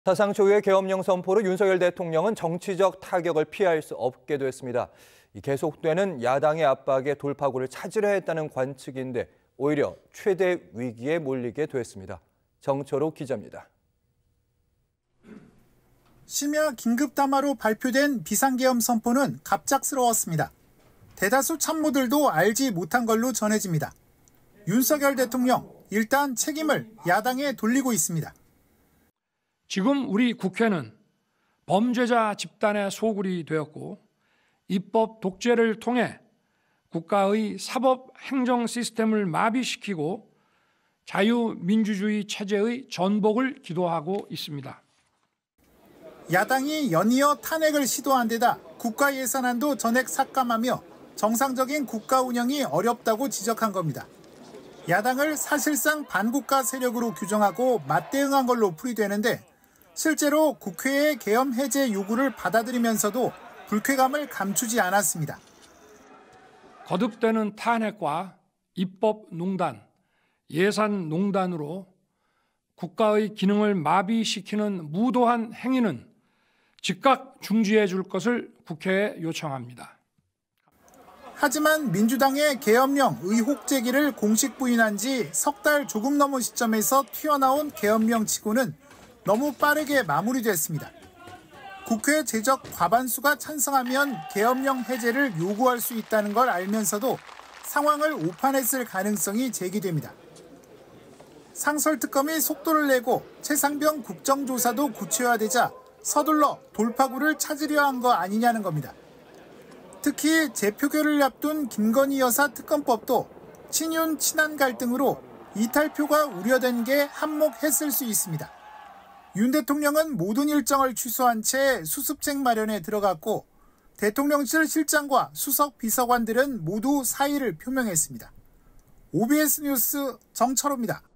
사상 초유의 계엄령 선포로 윤석열 대통령은 정치적 타격을 피할 수 없게 됐습니다. 계속되는 야당의 압박에 돌파구를 찾으려 했다는 관측인데 오히려 최대 위기에 몰리게 됐습니다. 정철호 기자입니다. 심야 긴급 담화로 발표된 비상계엄 선포는 갑작스러웠습니다. 대다수 참모들도 알지 못한 걸로 전해집니다. 윤석열 대통령 일단 책임을 야당에 돌리고 있습니다. 지금 우리 국회는 범죄자 집단의 소굴이 되었고 입법 독재를 통해 국가의 사법 행정 시스템을 마비시키고 자유민주주의 체제의 전복을 기도하고 있습니다. 야당이 연이어 탄핵을 시도한 데다 국가 예산안도 전액 삭감하며 정상적인 국가 운영이 어렵다고 지적한 겁니다. 야당을 사실상 반국가 세력으로 규정하고 맞대응한 걸로 풀이되는데 실제로 국회의 계엄 해제 요구를 받아들이면서도 불쾌감을 감추지 않았습니다. 거듭되는 탄핵과 입법농단, 예산농단으로 국가의 기능을 마비시키는 무도한 행위는 즉각 중지해 줄 것을 국회에 요청합니다. 하지만 민주당의 계엄령 의혹 제기를 공식 부인한 지 석 달 조금 넘은 시점에서 튀어나온 계엄령 치고는 너무 빠르게 마무리됐습니다. 국회 제적 과반수가 찬성하면 계엄령 해제를 요구할 수 있다는 걸 알면서도 상황을 오판했을 가능성이 제기됩니다. 상설특검이 속도를 내고 최상병 국정조사도 구체화되자 서둘러 돌파구를 찾으려 한 거 아니냐는 겁니다. 특히 재표결을 앞둔 김건희 여사 특검법도 친윤 친한 갈등으로 이탈표가 우려된 게 한몫했을 수 있습니다. 윤 대통령은 모든 일정을 취소한 채 수습책 마련에 들어갔고 대통령실 실장과 수석 비서관들은 모두 사의를 표명했습니다. OBS 뉴스 정철호입니다.